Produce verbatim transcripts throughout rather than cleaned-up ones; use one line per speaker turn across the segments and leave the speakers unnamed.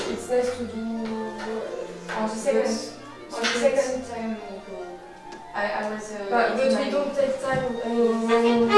it's nice to do
On the second, on the second time we go. I, I was. Uh,
but, but we don't take time. Um,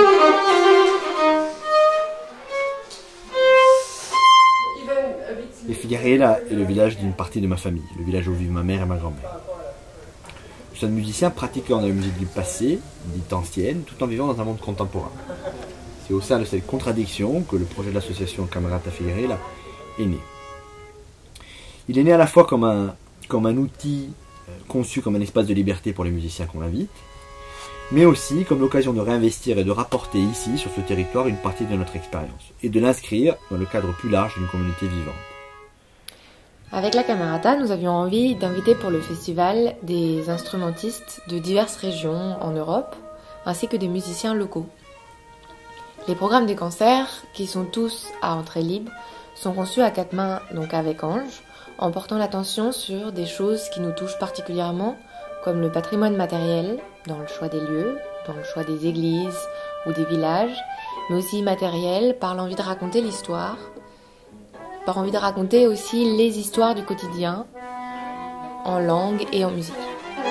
Et Figueiredo est le village d'une partie de ma famille, le village où vivent ma mère et ma grand-mère. Nous sommes musiciens pratiquant de la musique du passé, dite ancienne, tout en vivant dans un monde contemporain. C'est au sein de cette contradiction que le projet de l'association Camerata Figueiredo est né. Il est né à la fois comme un, comme un outil conçu comme un espace de liberté pour les musiciens qu'on invite, mais aussi comme l'occasion de réinvestir et de rapporter ici, sur ce territoire, une partie de notre expérience, et de l'inscrire dans le cadre plus large d'une communauté vivante.
Avec la Camerata, nous avions envie d'inviter pour le festival des instrumentistes de diverses régions en Europe, ainsi que des musiciens locaux. Les programmes des concerts, qui sont tous à entrée libre, sont conçus à quatre mains, donc avec Ange, en portant l'attention sur des choses qui nous touchent particulièrement, comme le patrimoine matériel, dans le choix des lieux, dans le choix des églises ou des villages, mais aussi immatériel, par l'envie de raconter l'histoire, par envie de raconter aussi les histoires du quotidien, en langue et en musique.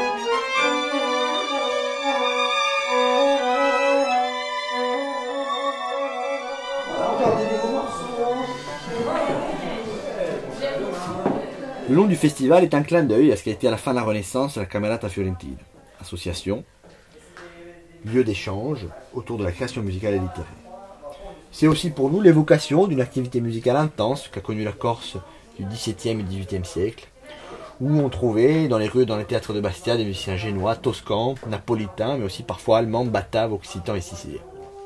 Le nom du festival est un clin d'œil à ce qui a été à la fin de la Renaissance la Camerata Fiorentina, association, lieu d'échange autour de la création musicale et littéraire. C'est aussi pour nous l'évocation d'une activité musicale intense qu'a connue la Corse du dix-septième et dix-huitième siècle, où on trouvait dans les rues, dans les théâtres de Bastia, des musiciens génois, toscans, napolitains, mais aussi parfois allemands, bataves, occitans et siciliens.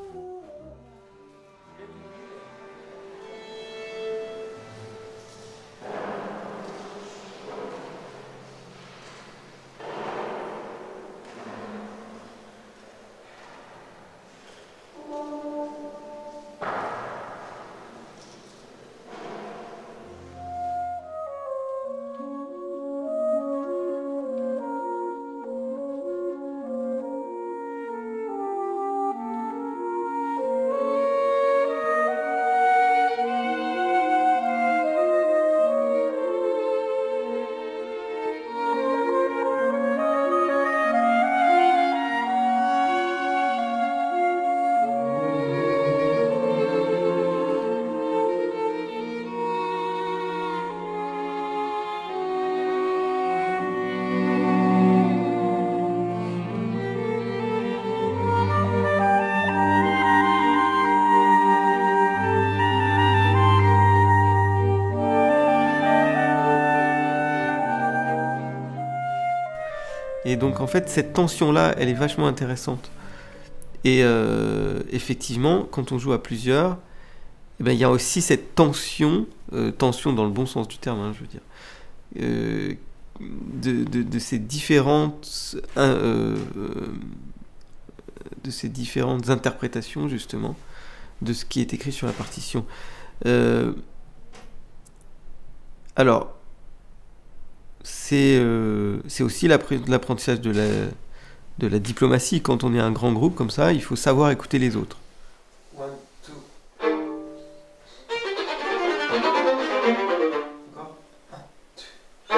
Et donc en fait cette tension-là, elle est vachement intéressante. Et euh, effectivement, quand on joue à plusieurs, eh ben, il y a aussi cette tension, euh, tension dans le bon sens du terme, hein, je veux dire, euh, de, de, de ces différentes, euh, euh, de ces différentes interprétations justement de ce qui est écrit sur la partition. Euh, alors. C'est euh, aussi l'apprentissage de la, de la diplomatie. Quand on est un grand groupe comme ça, il faut savoir écouter les autres. One, two. Encore. Un,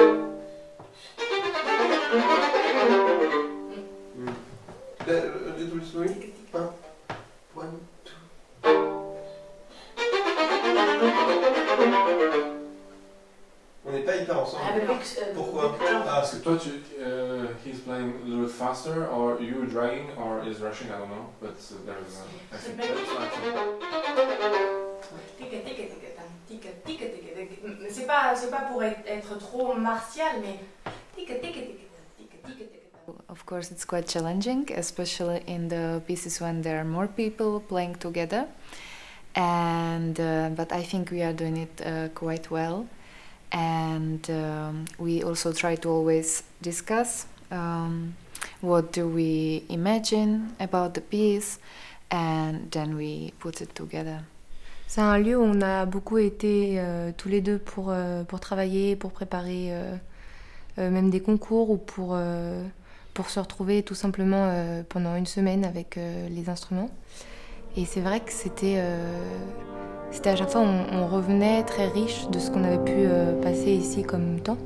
two. One, two. On n'est pas hyper ensemble. Pourquoi? Ah, parce que toi, tu, uh, he's playing a little bit faster, or you dragging, or is rushing, I don't know. But uh, there's, uh, I think that's
C'est pas, c'est pas pour être trop martial, mais.
Of course, it's quite challenging, especially in the pieces when there are more people playing together. And uh, but I think we are doing it uh, quite well. And um, we also try to always discuss um, what do we imagine about the piece, and then we put it together.
C'est un lieu où on a beaucoup été euh, tous les deux pour, euh, pour travailler, pour préparer euh, euh, même des concours ou pour, euh, pour se retrouver tout simplement euh, pendant une semaine avec euh, les instruments. Et c'est vrai que c'était... Euh, c'était à chaque fois on, on revenait très riche de ce qu'on avait pu euh, passer ici comme temps.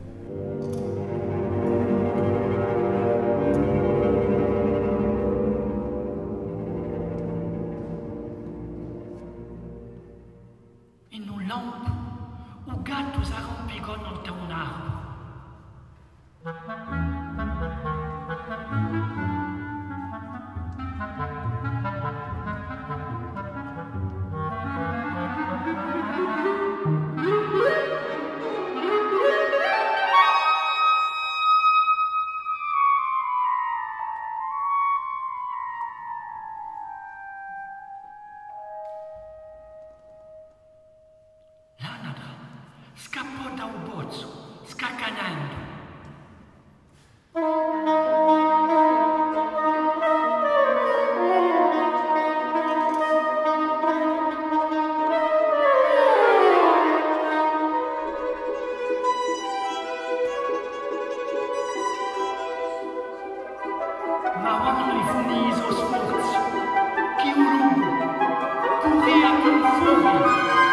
Scappò da un pozzo, scaccanando. Ma vanno i funiso sforzo, chi un lupo, corria con furia.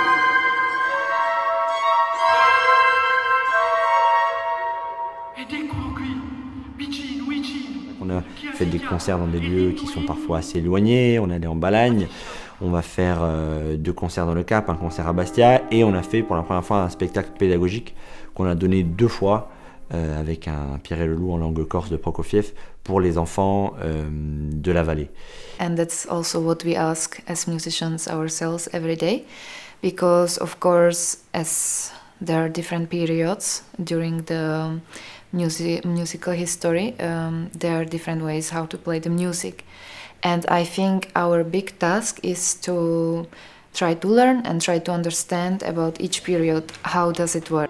On a fait des concerts dans des lieux qui sont parfois assez éloignés, on allait en Balagne, on va faire euh, deux concerts dans le Cap, un concert à Bastia, et on a fait pour la première fois un spectacle pédagogique qu'on a donné deux fois euh, avec un Pierre et le Loup en langue corse de Prokofiev pour les enfants euh, de la vallée.
And that's also what we ask as musicians ourselves every day, because of course as there are different periods during the music, musical history, um, there are different ways how to play the music. And I think our big task is to try to learn and try to understand about each period, how does it work.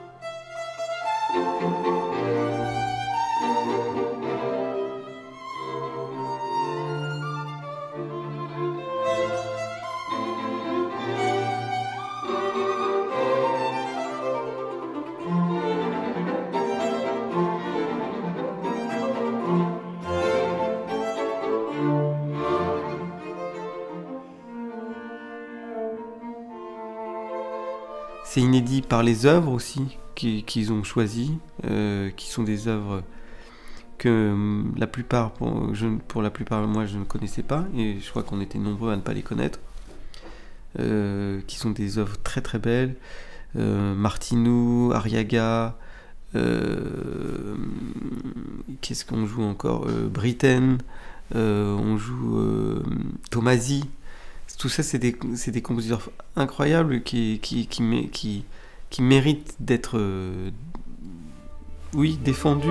C'est inédit par les œuvres aussi qu'ils ont choisies, euh, qui sont des œuvres que la plupart, pour, je, pour la plupart moi je ne connaissais pas, et je crois qu'on était nombreux à ne pas les connaître, euh, qui sont des œuvres très très belles. Euh, Martineau, Arriaga, euh, qu'est-ce qu'on joue encore, euh, Britten, euh, on joue euh, Tomasi. Tout ça, c'est des, des compositeurs incroyables qui, qui, qui, qui, qui méritent d'être euh, oui, défendus.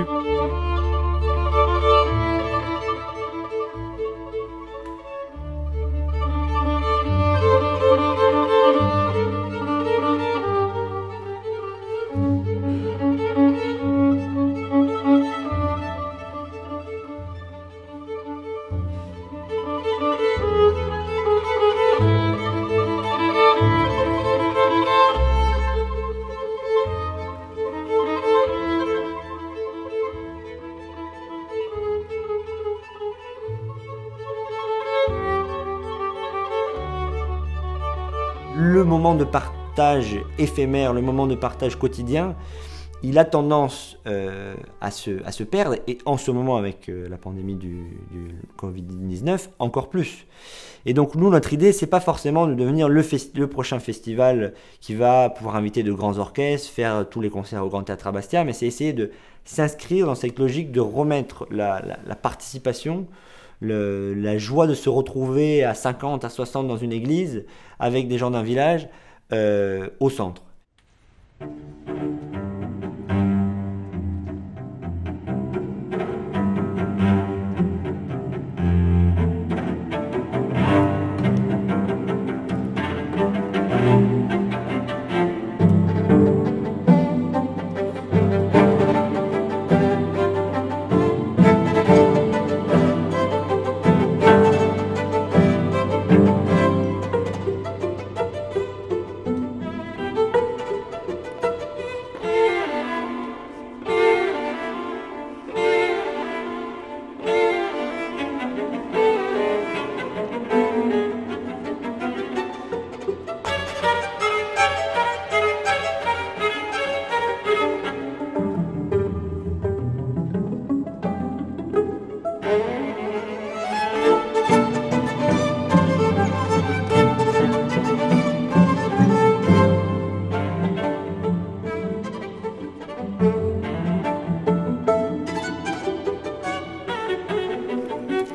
Le moment de partage éphémère, le moment de partage quotidien, il a tendance euh, à, se, à se perdre, et en ce moment avec euh, la pandémie du, du Covid dix-neuf, encore plus. Et donc nous, notre idée, c'est pas forcément de devenir le, le prochain festival qui va pouvoir inviter de grands orchestres, faire tous les concerts au Grand Théâtre à Bastia, mais c'est essayer de s'inscrire dans cette logique de remettre la, la, la participation, le, la joie de se retrouver à cinquante, à soixante dans une église avec des gens d'un village euh, au centre.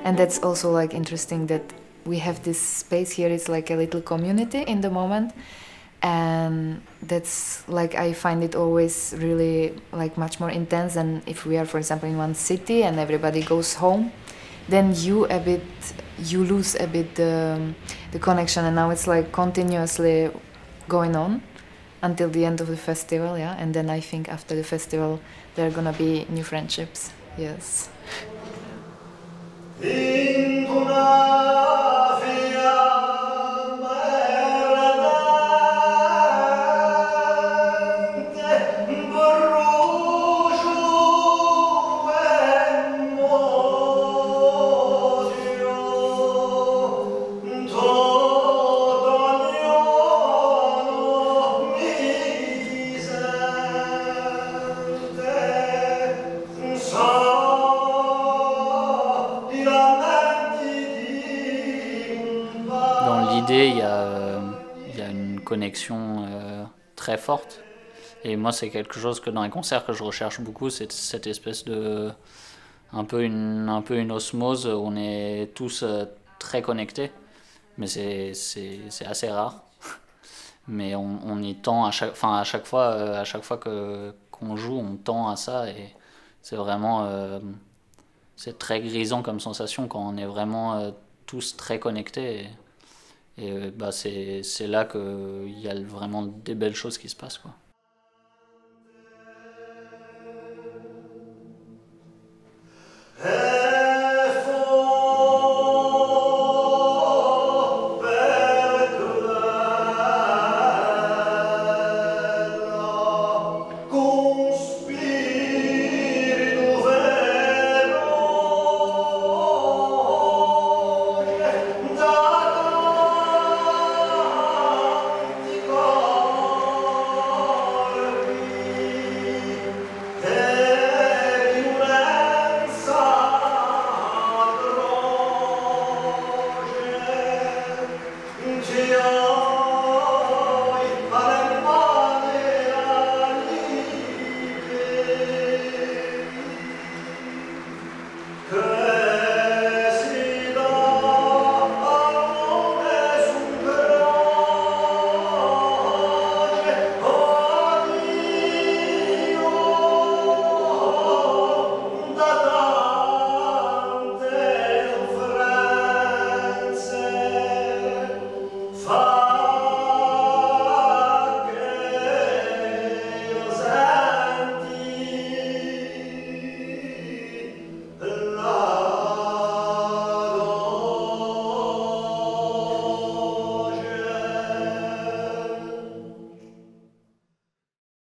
And that's also like interesting that we have this space here. It's like a little community in the moment, and that's like I find it always really like much more intense than if we are, for example, in one city and everybody goes home. Then you a bit you lose a bit the, the connection, and now it's like continuously going on until the end of the festival, yeah. And then I think after the festival there are gonna be new friendships. Yes.
Il y, a, il y a une connexion euh, très forte, et moi c'est quelque chose que dans les concerts que je recherche beaucoup, c'est cette espèce de un peu une, un peu une osmose où on est tous euh, très connectés, mais c'est assez rare, mais on, on y tend à chaque, enfin, à chaque fois, euh, à chaque fois que, qu'on joue, on tend à ça, et c'est vraiment euh, c'est très grisant comme sensation quand on est vraiment euh, tous très connectés. Et, Et bah c'est là qu'il y a vraiment des belles choses qui se passent, quoi.